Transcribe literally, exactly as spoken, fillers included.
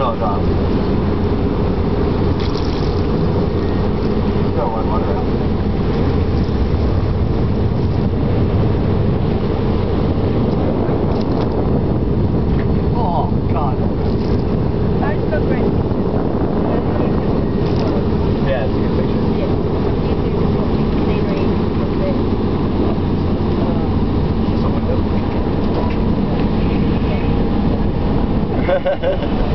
道是吧？这玩玩的。Oh God. That's so great. Yeah, it's a good picture. Yeah. Scenery. Just a window.